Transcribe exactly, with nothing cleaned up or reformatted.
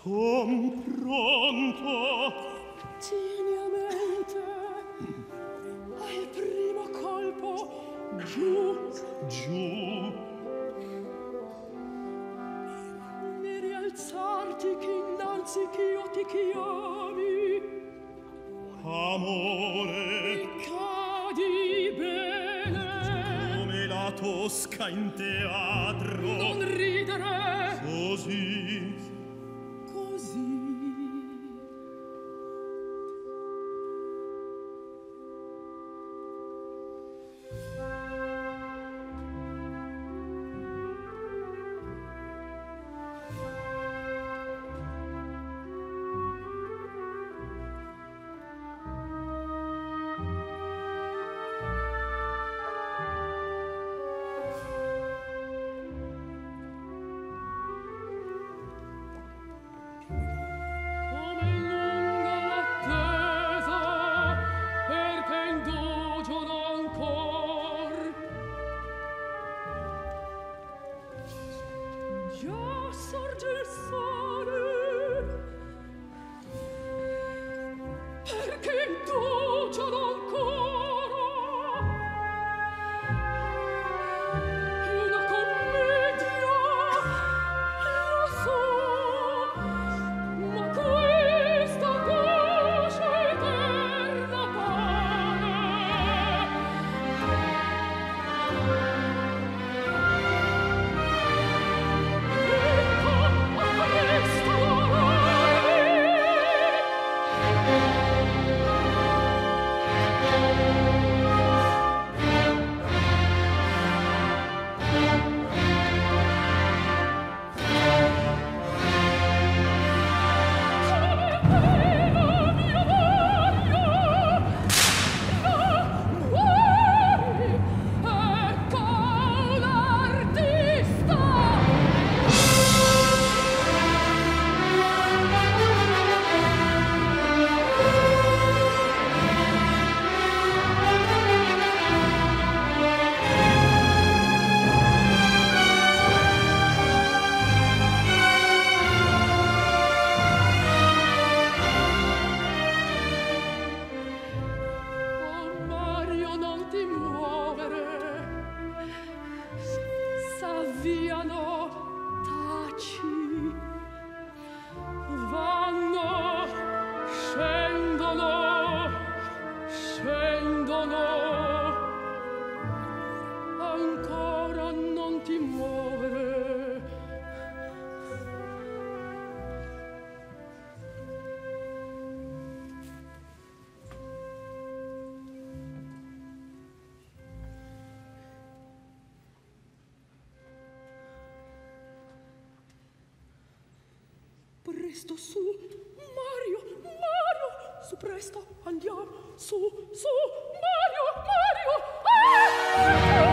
Son pronto. Tieni a mente al primo colpo giù, Giù. ne rialzarti che innanzi ch'io ti chiami. Amore, Cadi bene, come la Tosca in teatro. non ridere Così. così. Come lunga l'attesa, perché indugiono ancor. Già sorge il sole, perché indugiono ancora. È una commedia, lo so, ma questa pace eterna pare. Ecco, a questa Oh Mario, non ti muovere, s'avviano, taci, vanno, scendono, scendono, ancora non ti muovere. Presto su, Mario, Mario, su presto, andiamo, su, su, Mario, Mario, ah!